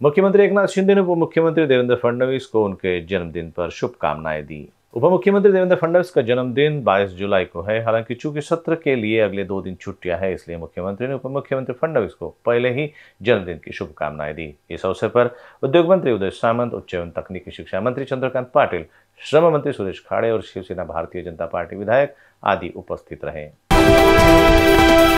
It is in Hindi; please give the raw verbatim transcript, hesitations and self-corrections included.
मुख्यमंत्री एकनाथ शिंदे ने उप मुख्यमंत्री देवेंद्र फडणवीस को उनके जन्मदिन पर शुभकामनाएं दी। उप मुख्यमंत्री देवेंद्र फडणवीस का जन्मदिन बाईस जुलाई को है। हालांकि चूंकि सत्र के लिए अगले दो दिन छुट्टियां है, इसलिए मुख्यमंत्री ने उप मुख्यमंत्री फडणवीस को पहले ही जन्मदिन की शुभकामनाएं दी। इस अवसर पर उद्योग मंत्री उदय सामंत, उच्च एवं तकनीकी शिक्षा मंत्री चंद्रकांत पाटिल, श्रम मंत्री सुरेश खाड़े और शिवसेना भारतीय जनता पार्टी विधायक आदि उपस्थित रहे।